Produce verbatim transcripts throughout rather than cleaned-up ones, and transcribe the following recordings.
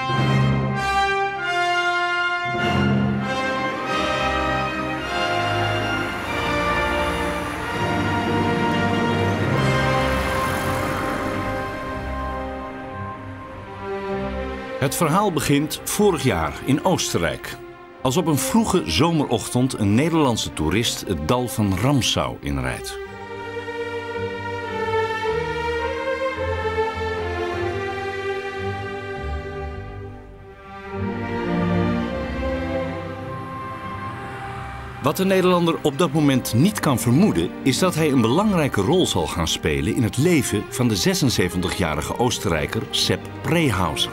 Het verhaal begint vorig jaar in Oostenrijk. Als op een vroege zomerochtend een Nederlandse toerist het dal van Ramsau inrijdt. Wat de Nederlander op dat moment niet kan vermoeden, is dat hij een belangrijke rol zal gaan spelen in het leven van de zesenzeventigjarige Oostenrijker Sepp Prehauser.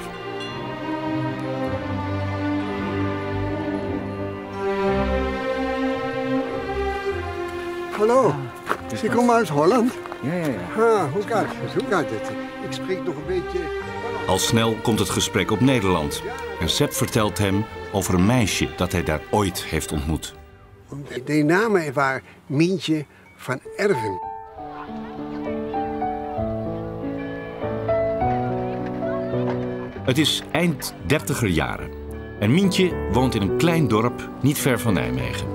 Hallo, ze komen uit Holland. Ja, ja, ja. Ah, hoe gaat het? Hoe gaat het? Ik spreek nog een beetje... Al snel komt het gesprek op Nederland. En Sepp vertelt hem over een meisje dat hij daar ooit heeft ontmoet. De naam was Mientje van Erven. Het is eind dertiger jaren. En Mientje woont in een klein dorp niet ver van Nijmegen.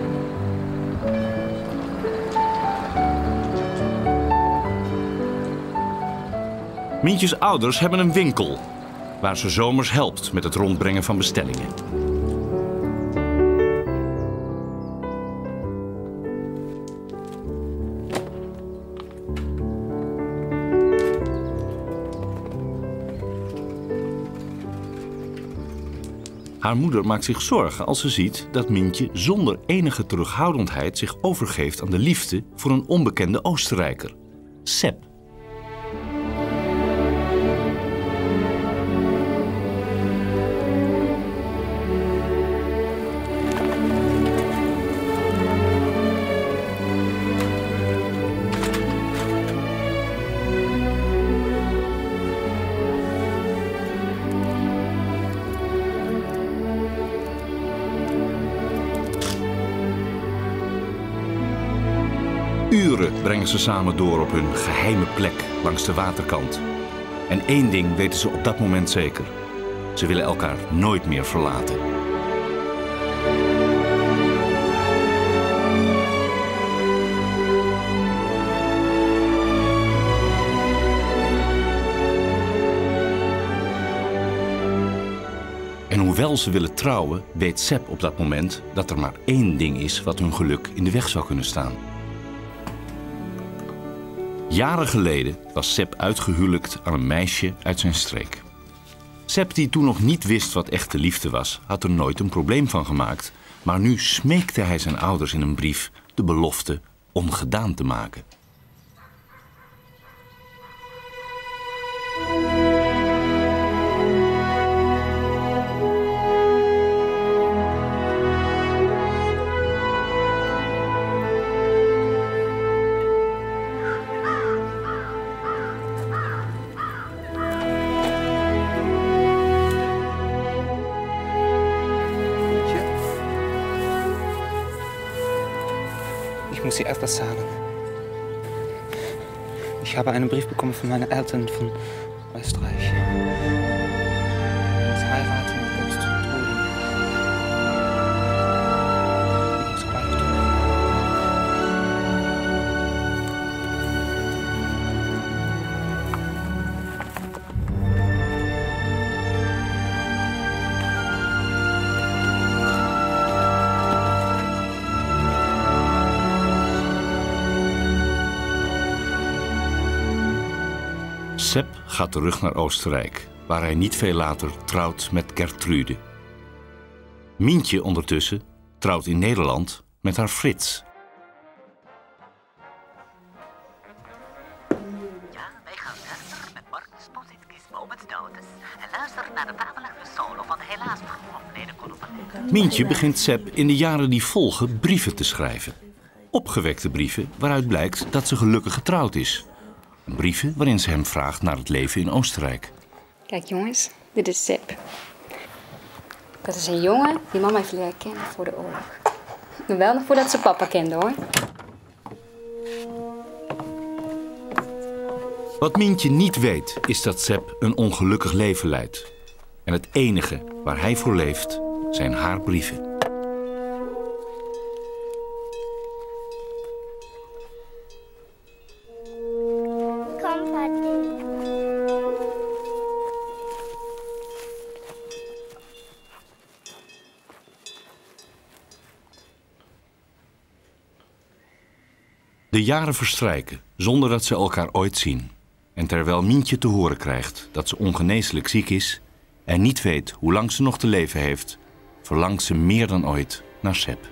Mientjes ouders hebben een winkel, waar ze zomers helpt met het rondbrengen van bestellingen. Haar moeder maakt zich zorgen als ze ziet dat Mientje zonder enige terughoudendheid zich overgeeft aan de liefde voor een onbekende Oostenrijker, Sepp. Uren brengen ze samen door op hun geheime plek langs de waterkant. En één ding weten ze op dat moment zeker. Ze willen elkaar nooit meer verlaten. En hoewel ze willen trouwen, weet Sepp op dat moment dat er maar één ding is wat hun geluk in de weg zou kunnen staan. Jaren geleden was Sepp uitgehuwelijkt aan een meisje uit zijn streek. Sepp, die toen nog niet wist wat echte liefde was, had er nooit een probleem van gemaakt. Maar nu smeekte hij zijn ouders in een brief de belofte ongedaan te maken. Ich muss Sie etwas sagen. Ich habe einen Brief bekommen von meinen Eltern von Österreich. Ich muss heiraten mit Gott zu Tode. Ich muss gleich tun. Sepp gaat terug naar Oostenrijk, waar hij niet veel later trouwt met Gertrude. Mientje ondertussen trouwt in Nederland met haar Frits. Ja, wij gaan verder met Marcus Positki's Moments Notice en luisteren naar de fabelachtige solo van de helaas overleden columnist. Mientje begint Sepp in de jaren die volgen brieven te schrijven. Opgewekte brieven waaruit blijkt dat ze gelukkig getrouwd is. Brieven waarin ze hem vraagt naar het leven in Oostenrijk. Kijk jongens, dit is Sepp. Dat is een jongen die mama heeft leren kennen voor de oorlog. Maar wel nog voordat ze papa kende hoor. Wat Mientje niet weet is dat Sepp een ongelukkig leven leidt. En het enige waar hij voor leeft zijn haar brieven. De jaren verstrijken zonder dat ze elkaar ooit zien. En terwijl Mientje te horen krijgt dat ze ongeneeslijk ziek is en niet weet hoe lang ze nog te leven heeft, verlangt ze meer dan ooit naar Seb.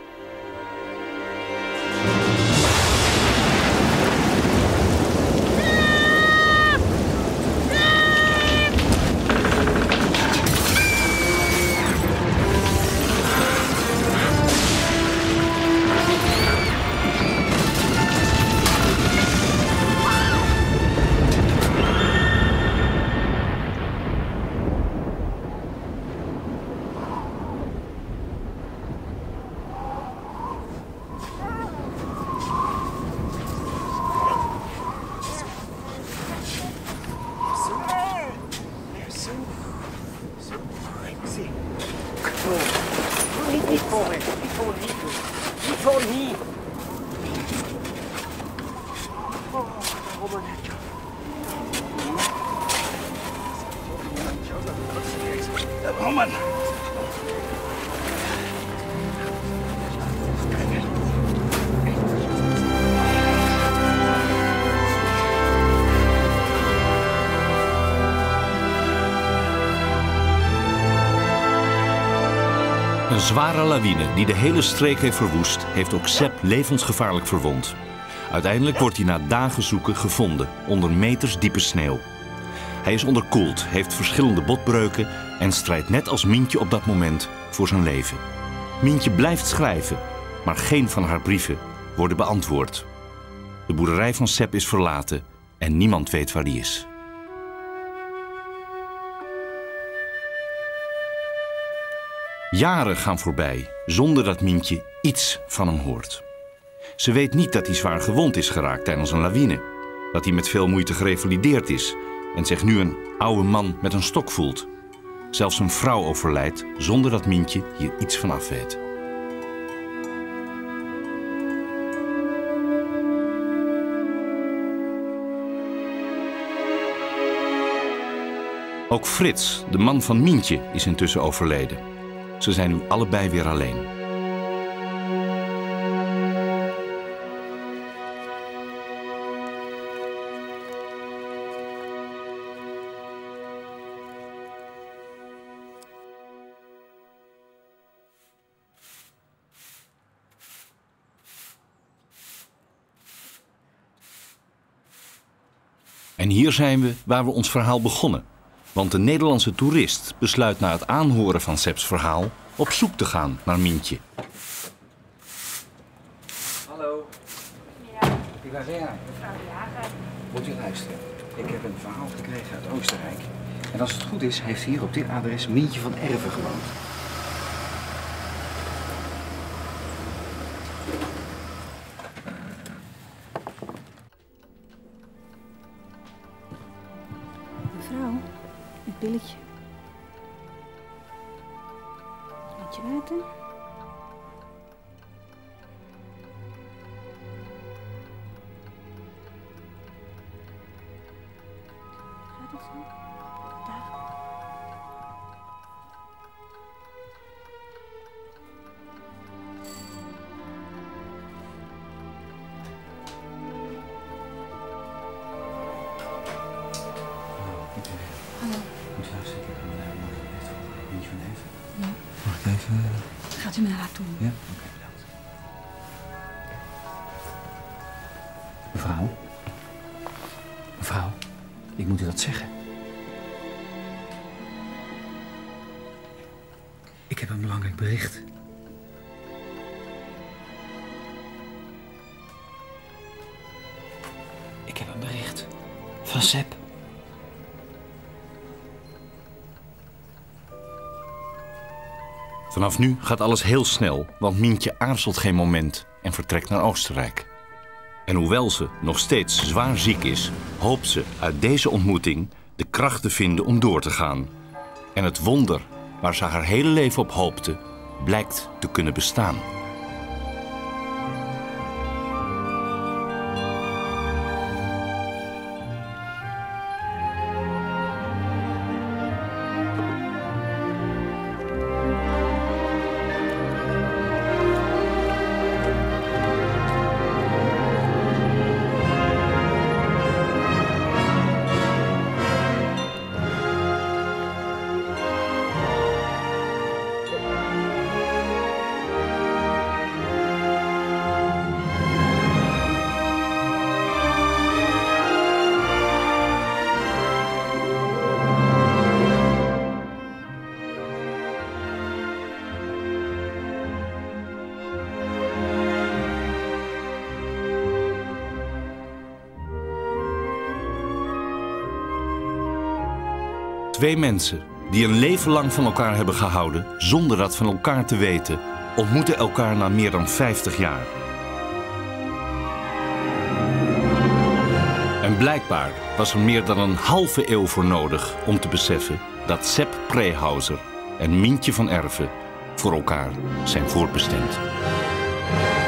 Een zware lawine die de hele streek heeft verwoest, heeft ook Seb levensgevaarlijk verwond. Uiteindelijk wordt hij na dagen zoeken gevonden onder meters diepe sneeuw. Hij is onderkoeld, heeft verschillende botbreuken en strijdt net als Mientje op dat moment voor zijn leven. Mientje blijft schrijven, maar geen van haar brieven worden beantwoord. De boerderij van Seb is verlaten en niemand weet waar die is. Jaren gaan voorbij zonder dat Mientje iets van hem hoort. Ze weet niet dat hij zwaar gewond is geraakt tijdens een lawine. Dat hij met veel moeite gerevalideerd is en zich nu een oude man met een stok voelt. Zelfs een vrouw overlijdt zonder dat Mientje hier iets van af weet. Ook Frits, de man van Mientje, is intussen overleden. Ze zijn nu allebei weer alleen. En hier zijn we waar we ons verhaal begonnen. Want de Nederlandse toerist besluit na het aanhoren van Seb's verhaal op zoek te gaan naar Mientje. Hallo. Ja. Ik ben Vera. Mevrouw de Jager. Moet u luisteren. Ik heb een verhaal gekregen uit Oostenrijk. En als het goed is, heeft hier op dit adres Mientje van Erven gewoond. Mevrouw, een pilletje. Laat je water. Gaat het zo? Daar. Hallo. Moet je luisteren, ik heb een uh, echt voor Mientje van Erven. Ja. Mag ik even... Gaat u naar haar toe? Ja? Oké, okay, bedankt. Mevrouw? Mevrouw, ik moet u dat zeggen. Ik heb een belangrijk bericht. Ik heb een bericht van Seb. Vanaf nu gaat alles heel snel, want Mientje aarzelt geen moment en vertrekt naar Oostenrijk. En hoewel ze nog steeds zwaar ziek is, hoopt ze uit deze ontmoeting de kracht te vinden om door te gaan. En het wonder waar ze haar hele leven op hoopte, blijkt te kunnen bestaan. Twee mensen die een leven lang van elkaar hebben gehouden zonder dat van elkaar te weten, ontmoeten elkaar na meer dan vijftig jaar. En blijkbaar was er meer dan een halve eeuw voor nodig om te beseffen dat Sepp Prehauser en Mientje van Erve voor elkaar zijn voorbestemd.